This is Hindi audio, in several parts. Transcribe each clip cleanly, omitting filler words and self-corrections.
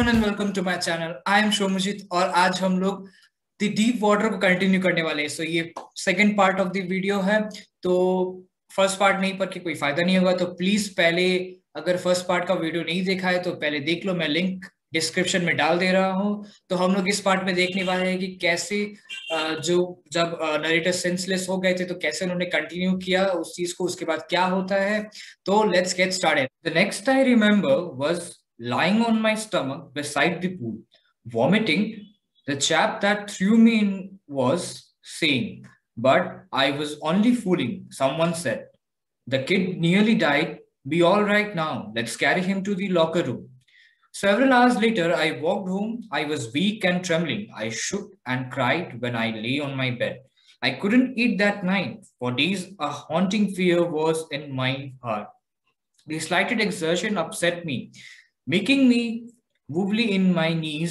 everyone and welcome to my channel. I am Shomujit और आज हम लोग द डीप वाटर को कंटिन्यू करने वाले हैं. सो ये second part of the video है. तो फर्स्ट पार्ट नहीं पढ़ के कोई फायदा नहीं होगा. तो प्लीज पहले अगर फर्स्ट पार्ट का वीडियो नहीं देखा है तो पहले देख लो. मैं लिंक डिस्क्रिप्शन में डाल दे रहा हूँ. तो हम लोग इस पार्ट में देखने वाले हैं कि कैसे जो जब नरेटर सेंसलेस हो गए थे तो कैसे उन्होंने कंटिन्यू किया उस चीज को, उसके बाद क्या होता है. तो let's get started. The next I remember was lying on my stomach beside the pool, vomiting. The chap that threw me in was sane, but I was only fooling, someone said. The kid nearly died. Be all right now. Let's carry him to the locker room. Several hours later, I walked home. I was weak and trembling. I shook and cried when I lay on my bed. I couldn't eat that night. For days, a haunting fear was in my heart. The slighted exertion upset me, making me wobbly in my knees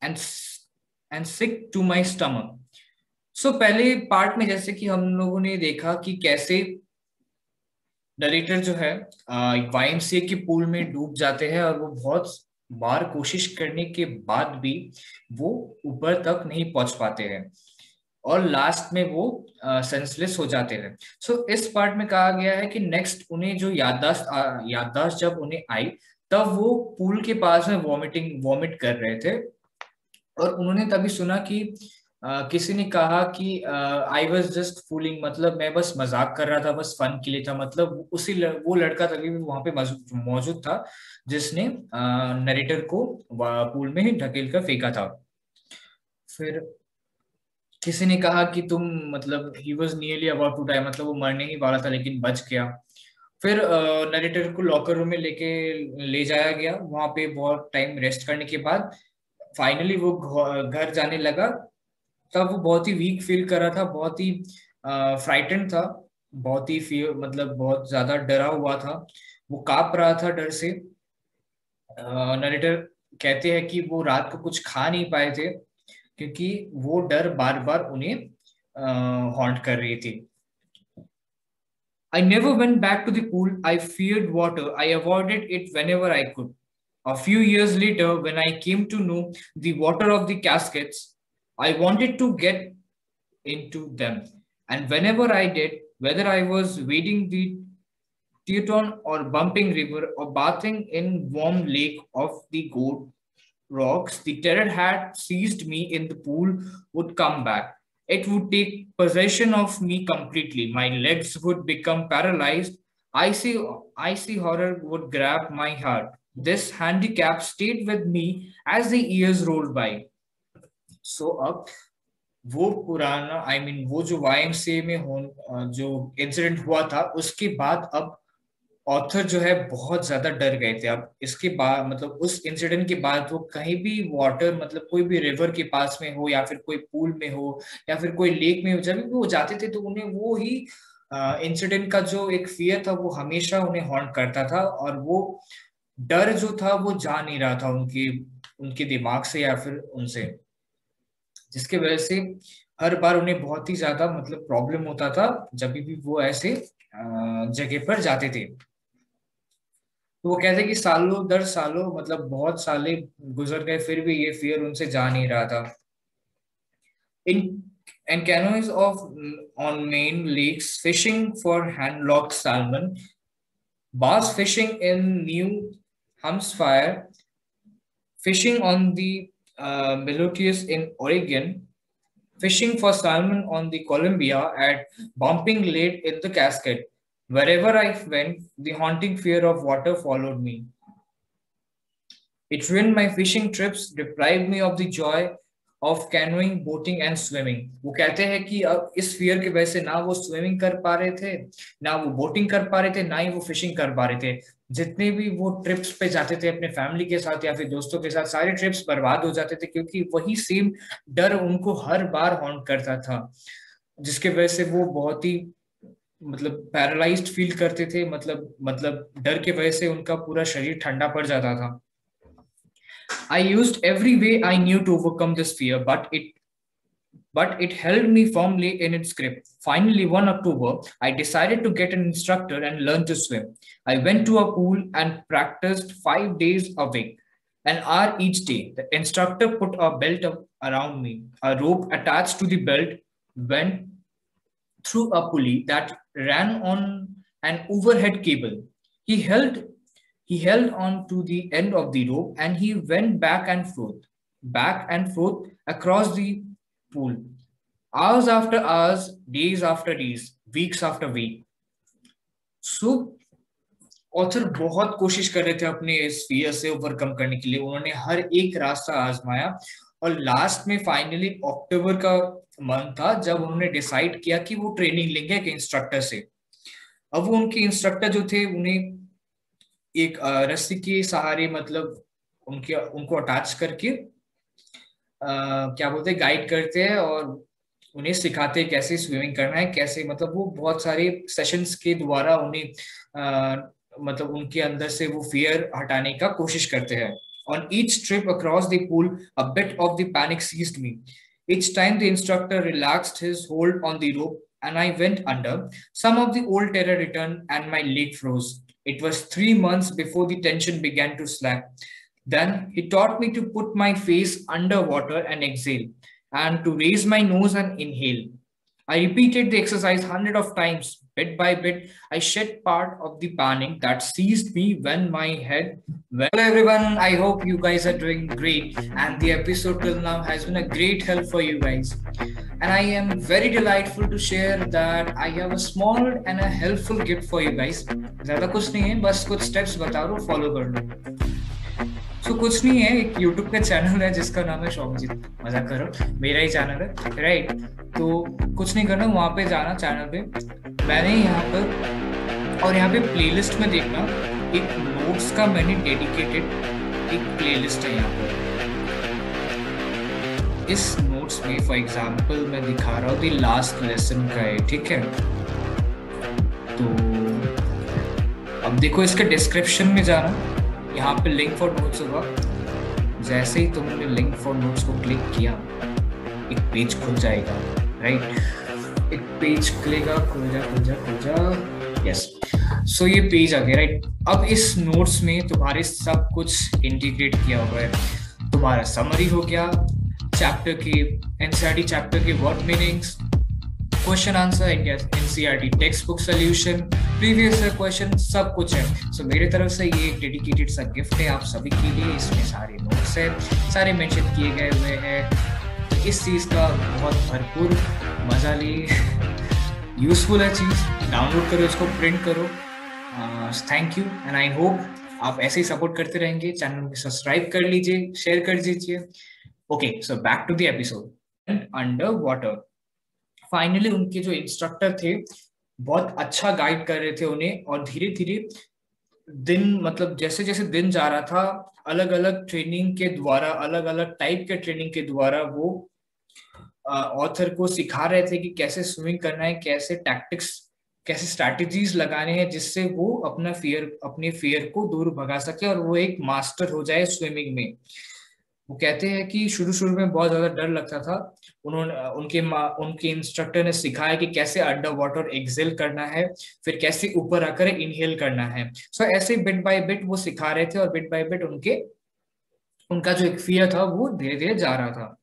and sick to my stomach. So पहले पार्ट में जैसे कि हम लोगों ने देखा कि कैसे नरेटर जो है वाईएमसीए के पूल में डूब जाते हैं और वो बहुत बार कोशिश करने के बाद भी वो ऊपर तक नहीं पहुंच पाते हैं और लास्ट में वो सेंसलेस हो जाते हैं. सो इस पार्ट में कहा गया है कि नेक्स्ट उन्हें जो याददाश्त जब उन्हें आई तब वो पूल के पास में वॉमिट कर रहे थे और उन्होंने तभी सुना कि किसी ने कहा कि आई वॉज जस्ट फूलिंग, मतलब मैं बस मजाक कर रहा था, बस फन के लिए था. मतलब वो लड़का तभी भी वहां पे मौजूद था जिसने नरेटर को पूल में ही ढकेल कर फेंका था. फिर किसी ने कहा कि तुम मतलब ही was nearly about to die, मतलब वो मरने ही वाला था लेकिन बच गया. फिर नरेटर को लॉकर रूम में ले जाया गया. वहां पे बहुत टाइम रेस्ट करने के बाद फाइनली वो घर जाने लगा. तब वो बहुत ही वीक फील कर रहा था, बहुत ही फ्राइटेंड था, बहुत ही मतलब बहुत ज्यादा डरा हुआ था, वो कांप रहा था डर से. नरेटर कहते हैं कि वो रात को कुछ खा नहीं पाए थे क्योंकि वो डर बार बार उन्हें हॉन्ट कर रही थी. I never went back to the pool. I feared water. I avoided it whenever I could. A few years later, when I came to know the water of the caskets, I wanted to get into them. And whenever I did, whether I was wading the Teton or bumping river or bathing in warm lake of the gold rocks, the terror had seized me in the pool would come back. It would take possession of me completely. My legs would become paralyzed. Icy horror would grab my heart. This handicap stayed with me as the years rolled by. So अब वो पुराना वो जो वाईएमसीए में जो इंसिडेंट हुआ था उसके बाद अब ऑथर जो है बहुत ज्यादा डर गए थे. अब इसके बाद मतलब उस इंसिडेंट के बाद वो कहीं भी वाटर मतलब कोई भी रिवर के पास में हो या फिर कोई पूल में हो या फिर कोई लेक में हो, जब भी वो जाते थे तो उन्हें वो ही इंसिडेंट का जो एक फियर था वो हमेशा उन्हें हॉन्ट करता था और वो डर जो था वो जा नहीं रहा था उनके दिमाग से या फिर उनसे, जिसके वजह से हर बार उन्हें बहुत ही ज्यादा मतलब प्रॉब्लम होता था जब भी वो ऐसे जगह पर जाते थे. तो वो कहते कि सालों दर सालों मतलब बहुत साले गुजर गए फिर भी ये फियर उनसे जा नहीं रहा था. In canoes on main lakes, fishing for hand-locked salmon, bass fishing in New Hampshire, fishing on the Mauritius in Oregon, fishing for salmon on the Columbia, at Bumping Lake in the Cascade. Wherever I went, the haunting fear of water followed me. It ruined my fishing trips, deprived me of the joy of canoeing, boating and swimming. वो कहते हैं कि अब इस फियर की वजह से ना वो स्विमिंग कर पा रहे थे, ना वो बोटिंग कर पा रहे थे, ना ही वो फिशिंग कर पा रहे थे. जितने भी वो ट्रिप्स पे जाते थे अपने फैमिली के साथ या फिर दोस्तों के साथ, सारे ट्रिप्स बर्बाद हो जाते थे क्योंकि वही सेम डर उनको हर बार हॉन्ट करता था, जिसके वजह से वो बहुत ही मतलब पैरालाइज्ड फील करते थे. मतलब डर के वजह से उनका पूरा शरीर ठंडा पड़ जाता था. I used every way I knew to overcome this fear, but it held me firmly in its grip. Finally, one October, I decided to get an instructor and learn to swim. I went to a pool and practiced 5 days a week. An hour each day. The instructor put a belt around me. A rope attached to the belt went through a pulley that ran on an overhead cable. He held he held on to the end of the rope and he went back and forth across the pool. Hours after hours, days after days, weeks after week. So author बहुत कोशिश कर रहे थे अपने इस फियर से ओवरकम करने के लिए. उन्होंने हर एक रास्ता आजमाया और लास्ट में फाइनली अक्टूबर का मंथ था जब उन्होंने डिसाइड किया कि वो ट्रेनिंग लेंगे एक इंस्ट्रक्टर से. अब वो उनके इंस्ट्रक्टर जो थे उन्हें एक रस्सी के सहारे मतलब उनको अटैच करके क्या बोलते हैं गाइड करते हैं और उन्हें सिखाते हैं कैसे स्विमिंग करना है, कैसे मतलब वो बहुत सारे सेशंस के द्वारा उन्हें मतलब उनके अंदर से वो फियर हटाने का कोशिश करते हैं. On each trip across the pool, a bit of the panic seized me. Each time the instructor relaxed his hold on the rope and I went under, some of the old terror returned and my leg froze. It was 3 months before the tension began to slack. Then he taught me to put my face under water and exhale, and to raise my nose and inhale. I repeated the exercise hundreds of times. Bit by bit, I shed part of the panic that seized me when my head went. Hello everyone, I hope you guys are doing great and the episode till now has been a great help for you guys. And I am very delightful to share that I have a small and a helpful gift for you guys. ज़्यादा कुछ नहीं है, बस कुछ steps बता रहा हूँ, follow कर लो. तो कुछ नहीं है, एक YouTube का चैनल है जिसका नाम है शौमजीत. मजाक करो, मेरा ही चैनल है, राइट? तो कुछ नहीं करना, वहाँ पे जाना चैनल पे, मैंने यहाँ पर और यहाँ पे प्लेलिस्ट में देखना एक नोट्स का मैंने डेडिकेटेड एक प्लेलिस्ट है यहाँ पर. इस नोट्स में फॉर एग्जांपल मैं दिखा रहा हूँ द लास्ट लेसन का है, ठीक है? तो अब देखो इसके डिस्क्रिप्शन में जाना, यहाँ पे लिंक फॉर नोट्स होगा. जैसे ही तुमने लिंक फॉर नोट्स को क्लिक किया एक पेज खुल जाएगा, राइट? एक पेज खुलेगा, खुल जा. यस, सो ये पेज आ गया, राइट? अब इस नोट्स में तुम्हारे सब कुछ इंटीग्रेट किया हुआ है. तुम्हारा समरी हो गया, चैप्टर के एनसीईआरटी चैप्टर के word meanings, question answer, NCERT text book solution, previous question, सब कुछ है. सो मेरे तरफ से ये एक डेडिकेटेड सा गिफ्ट है आप सभी के लिए. इसमें सारे नोट्स है, सारे मेंशन किए गए हुए हैं. तो इस चीज़ का बहुत भरपूर मजा लिए. यूजफुल है चीज़, डाउनलोड करो, इसको प्रिंट करो. Thank you and I hope आप ऐसे ही सपोर्ट करते रहेंगे. चैनल को सब्सक्राइब कर लीजिए, शेयर कर दीजिए. Okay, so back to the episode. Under water, finally उनके जो इंस्ट्रक्टर थे बहुत अच्छा गाइड कर रहे थे उन्हें, और धीरे धीरे दिन मतलब जैसे जैसे दिन जा रहा था, अलग अलग ट्रेनिंग के द्वारा, अलग अलग टाइप के ट्रेनिंग के द्वारा वो ऑथर को सिखा रहे थे कि कैसे स्विमिंग करना है, कैसे टैक्टिक्स, कैसे स्ट्रैटेजीज लगाने हैं जिससे वो अपने फियर को दूर भगा सके और वो एक मास्टर हो जाए स्विमिंग में. वो कहते हैं कि शुरू में बहुत ज्यादा डर लगता था. उनके इंस्ट्रक्टर ने सिखाया कि कैसे अंडर वाटर एक्सेल करना है, फिर कैसे ऊपर आकर इनहेल करना है. सो ऐसे बिट बाय बिट वो सिखा रहे थे और बिट बाय बिट उनका जो एक फियर था वो धीरे धीरे जा रहा था.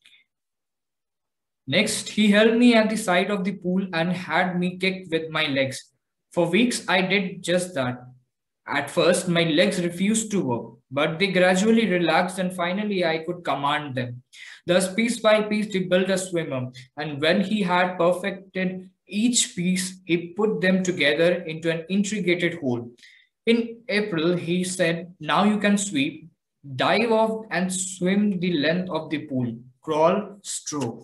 Next, he held me at the side of the pool and had me kick with my legs. For weeks, I did just that. At first, my legs refused to work, but they gradually relaxed and finally I could command them. Thus, piece by piece, he built a swimmer. And when he had perfected each piece, he put them together into an intricate whole. In April, he said, now you can sweep, dive off and swim the length of the pool, crawl, stroke.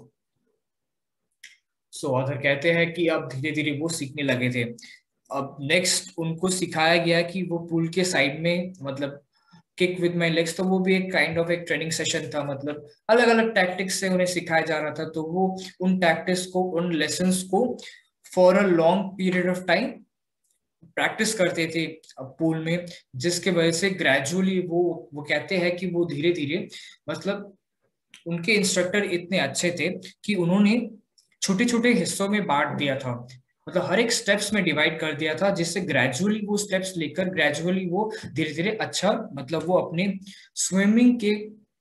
So author कहते हैं कि अब धीरे धीरे वो सीखने लगे थे. अब नेक्स्ट उनको सिखाया गया कि वो पूल के साइड में मतलब किक विद माय लेग्स, तो वो भी एक काइंड ऑफ एक ट्रेनिंग सेशन था. मतलब अलग अलग टैक्टिक्स से उन्हें सिखाया जा रहा था. तो वो उन टैक्टिक्स को, उन लेसन्स को for a long period of time practice करते थे पूल में, जिसके वजह से ग्रेजुअली वो कहते हैं कि वो धीरे धीरे मतलब उनके इंस्ट्रक्टर इतने अच्छे थे कि उन्होंने छोटे छोटे हिस्सों में बांट दिया था मतलब हर एक स्टेप्स में डिवाइड कर दिया था, जिससे ग्रेजुअली वो स्टेप्स लेकर ग्रेजुअली वो धीरे धीरे अच्छा मतलब वो अपने स्विमिंग के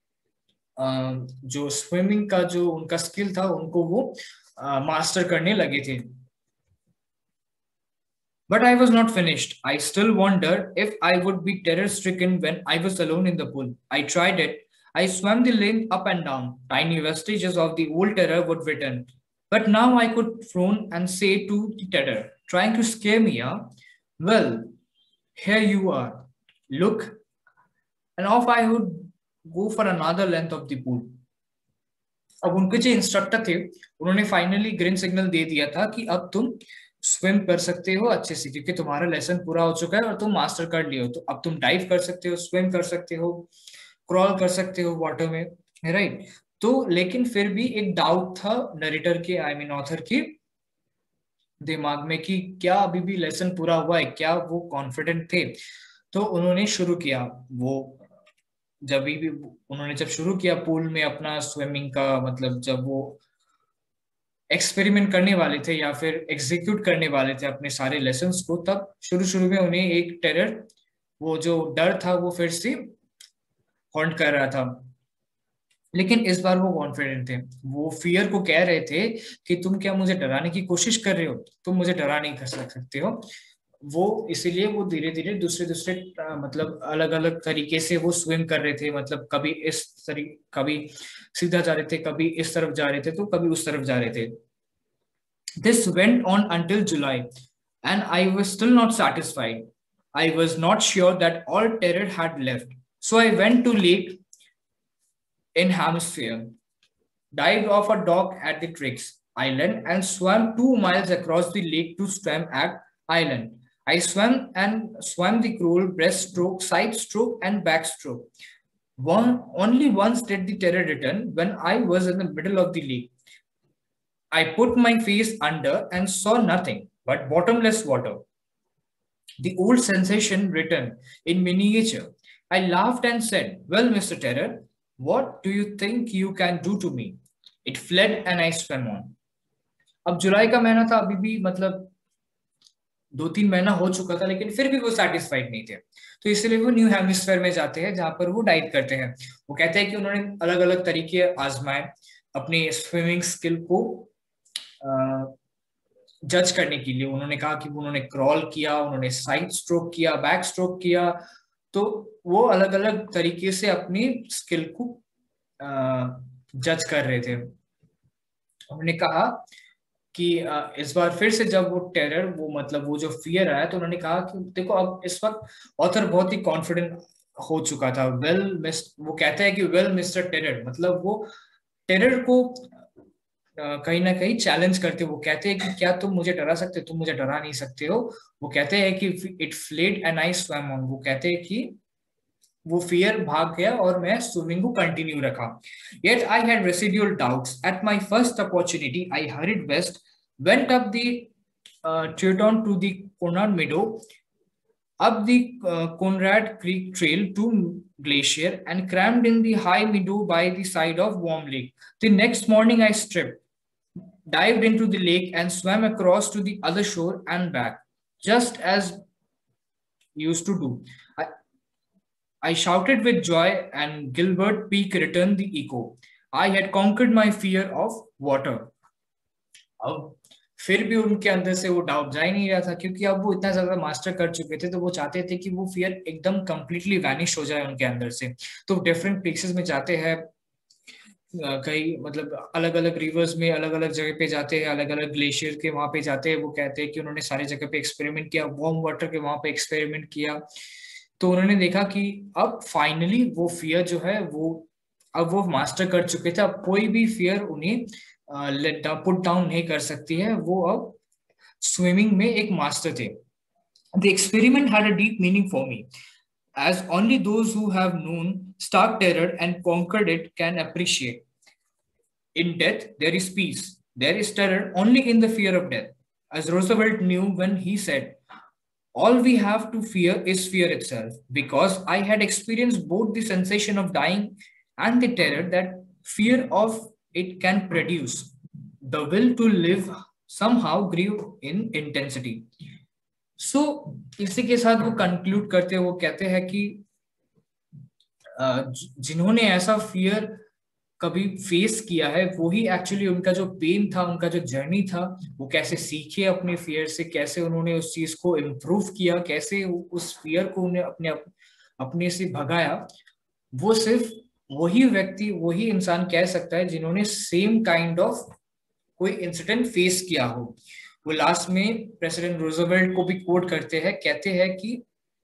जो स्विमिंग का जो उनका स्किल था उनको वो मास्टर करने लगे थे. But I was not finished. I still wondered if I would be terror stricken when I was alone in the pool. I tried it. I swam the lane up and down. Tiny vestiges of the old terror would return. But now I could frown and say to the terror, trying to scare me, well, here you are. Look. And off I would go for another length of the pool. अब उनके जो इंस्ट्रक्टर थे उन्होंने फाइनली ग्रीन सिग्नल दे दिया था कि अब तुम स्विम कर सकते हो अच्छे से, क्योंकि तुम्हारा लेसन पूरा हो चुका है और तुम मास्टर कर लियो, तो अब तुम डाइव कर सकते हो, स्विम कर सकते हो, क्रॉल कर सकते हो वाटर में, राइट. तो लेकिन फिर भी एक डाउट था नरेटर के, आई मीन ऑथर के दिमाग में कि क्या अभी भी लेसन पूरा हुआ है, क्या वो कॉन्फिडेंट थे. तो उन्होंने शुरू किया, वो जब भी उन्होंने जब शुरू किया पूल में अपना स्विमिंग का, मतलब जब वो एक्सपेरिमेंट करने वाले थे या फिर एग्जीक्यूट करने वाले थे अपने सारे लेसन्स को, तब शुरू शुरू में उन्हें एक टेरर, वो जो डर था वो फिर से हॉन्ट कर रहा था. लेकिन इस बार वो कॉन्फिडेंट थे. वो फियर को कह रहे थे कि तुम क्या मुझे डराने की कोशिश कर रहे हो, तुम मुझे डरा नहीं कर सकते हो. वो इसीलिए वो धीरे धीरे दूसरे दूसरे मतलब अलग अलग तरीके से वो स्विम कर रहे थे, मतलब कभी इस तरीके, कभी सीधा जा रहे थे, कभी इस तरफ जा रहे थे, तो कभी उस तरफ जा रहे थे. This went on until July, and I was still not satisfied. I was not sure that all terror had left. So I went to lake in Hampshire, dived off a dock at the Tricks Island, and swam 2 miles across the lake to swim at Island. I swam the crawl, breaststroke, side stroke, and backstroke. Only once did the terror return when I was in the middle of the lake. I put my face under and saw nothing but bottomless water. The old sensation returned in miniature. I laughed and said, well, Mr. Terror, what do you think you can do to me? It fled and I swam on. अब जुलाई का महीना था, अभी भी मतलब 2-3 महीना हो चुका था, लेकिन फिर भी वो सेटिस्फाइड नहीं थे. तो इसलिए वो न्यू हेमिस्फीयर में जाते हैं जहां पर वो डाइव करते हैं. वो कहते हैं कि उन्होंने अलग अलग तरीके आजमाए अपने स्विमिंग स्किल को जज करने के लिए. उन्होंने कहा कि उन्होंने क्रॉल किया, उन्होंने साइड स्ट्रोक किया, बैक स्ट्रोक किया. तो वो अलग अलग तरीके से अपनी स्किल को जज कर रहे थे. उन्होंने कहा कि इस बार फिर से जब वो टेरर, वो मतलब वो जो फियर आया, तो उन्होंने कहा कि देखो अब इस वक्त ऑथर बहुत ही कॉन्फिडेंट हो चुका था. वो कहते हैं कि वेल मिस्टर टेरर, मतलब वो टेरर को कहीं ना कहीं चैलेंज करते. वो कहते हैं कि क्या तुम मुझे डरा सकते हो, तुम मुझे डरा नहीं सकते हो. वो कहते हैं कि it fled and I swam on. वो कहते हैं कि वो फियर भाग गया और मैं स्विमिंग को कंटिन्यू रखा. Yet I had residual doubts. At my first opportunity, I hurried west, went up the Triton to the Conrad Meadow, up the Conrad Creek Trail to Glacier, and crammed in the high meadow by the side of Warm Lake. The next morning, I stripped, dived into the lake, and swam across to the other shore and back, just as used to do. I shouted with joy, and Gilbert Peak returned the echo. I had conquered my fear of water. अब फिर भी उनके अंदर से वो डाउट जा ही नहीं रहा था, क्योंकि अब वो इतना ज्यादा मास्टर कर चुके थे, तो वो चाहते थे कि वो फियर एकदम कंप्लीटली वैनिश हो जाए उनके अंदर से. तो डिफरेंट प्लेसेस में जाते हैं, कई मतलब अलग अलग रिवर्स में अलग अलग जगह पे जाते हैं, अलग अलग ग्लेशियर के वहां पे जाते हैं. वो कहते हैं कि उन्होंने सारी जगह पे एक्सपेरिमेंट किया, वार्म वाटर के वहां पे एक्सपेरिमेंट किया. तो उन्होंने देखा कि अब फाइनली वो फियर जो है वो अब वो मास्टर कर चुके थे. अब कोई भी फियर उन्हें पुट डाउन नहीं कर सकती है. वो अब स्विमिंग में एक मास्टर थे. The experiment had a deep meaning for me, as only those who have known stark terror and conquered it can appreciate. In death, there is peace. There is terror only in the fear of death, as Roosevelt knew when he said, all we have to fear is fear itself, because I had experienced both the sensation of dying and the terror that fear of it can produce. The will to live somehow grew in intensity. So इसी के साथ वो कंक्लूड करते हैं, वो कहते हैं कि जिन्होंने ऐसा फियर कभी फेस किया है वो ही एक्चुअली उनका जो पेन था, उनका जो जर्नी था, वो कैसे सीखे अपने फियर से, कैसे उन्होंने उस चीज को इम्प्रूव किया, कैसे उस फियर को उन्हें अपने से भगाया, वो सिर्फ वही व्यक्ति, वही इंसान कह सकता है जिन्होंने सेम काइंड ऑफ कोई इंसिडेंट फेस किया हो। वो लास्ट में प्रेसिडेंट रूजवेल्ट को भी कोट करते हैं, कहते हैं कि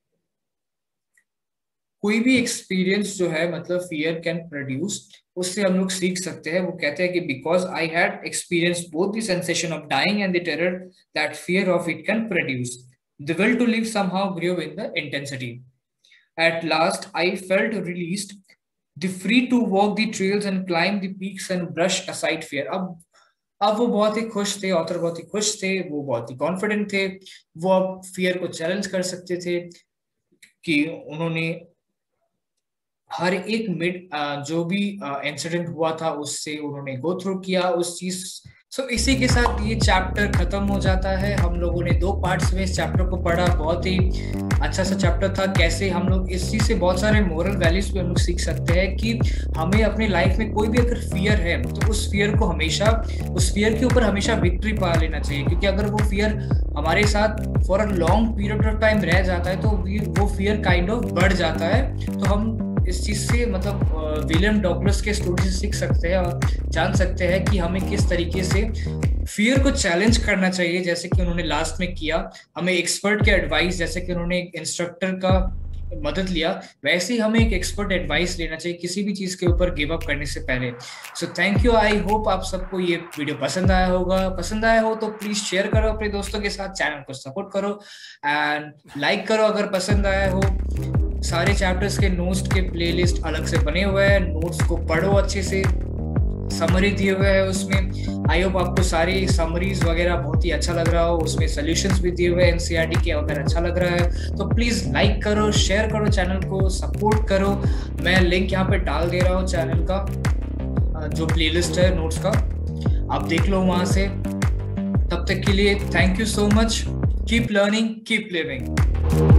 कोई भी एक्सपीरियंस जो है मतलब फियर कैन प्रोड्यूस, उससे हम लोग सीख सकते हैं। वो कहते हैं कि because I had experience both the sensation of dying and the terror that fear of it can produce, the will to live somehow grow in the intensity. At last I felt released, the free to walk the trails and climb the peaks and brush aside fear. अब वो बहुत ही खुश थे, ऑथर बहुत ही खुश थे, वो बहुत ही कॉन्फिडेंट थे, वो अब फियर को चैलेंज कर सकते थे कि उन्होंने हर एक जो भी इंसिडेंट हुआ था उससे उन्होंने गो थ्रू किया उस चीज। सो इसी के साथ ये चैप्टर खत्म हो जाता है। हम लोगों ने 2 पार्ट्स में इस चैप्टर को पढ़ा, बहुत ही अच्छा सा चैप्टर था। कैसे हम लोग इस चीज से बहुत सारे मोरल वैल्यूज भी हम लोग सीख सकते हैं कि हमें अपनी लाइफ में कोई भी अगर फियर है तो उस फियर के ऊपर हमेशा विक्ट्री पा लेना चाहिए, क्योंकि अगर वो फियर हमारे साथ for a long period of time रह जाता है तो वो फियर काइंड ऑफ बढ़ जाता है। तो हम इस चीज से मतलब विलियम डॉगलस के स्टोरी से सीख सकते हैं और जान सकते हैं कि हमें किस तरीके से फियर को चैलेंज करना चाहिए, जैसे कि उन्होंने लास्ट में किया। हमें एक्सपर्ट के एडवाइस, जैसे कि उन्होंने एक इंस्ट्रक्टर का मदद लिया, वैसे ही हमें एक एक्सपर्ट एडवाइस लेना चाहिए किसी भी चीज के ऊपर गिव अप करने से पहले। So thank you. I hope आप सबको ये वीडियो पसंद आया होगा। पसंद आया हो तो प्लीज शेयर करो अपने दोस्तों के साथ, चैनल को सपोर्ट करो एंड लाइक करो अगर पसंद आया हो। सारे चैप्टर्स के नोट्स के प्लेलिस्ट अलग से बने हुए हैं, नोट्स को पढ़ो अच्छे से, समरी दिए हुए है उसमें। आई होप आपको सारी समरीज वगैरह बहुत ही अच्छा लग रहा हो, उसमें सॉल्यूशंस भी दिए हुए हैं एनसीईआरटी के, अगर अच्छा लग रहा है तो प्लीज लाइक करो, शेयर करो, चैनल को सपोर्ट करो। मैं लिंक यहाँ पे डाल दे रहा हूँ चैनल का जो प्लेलिस्ट है नोट्स का, आप देख लो वहां से। तब तक के लिए thank you so much. Keep learning, keep living.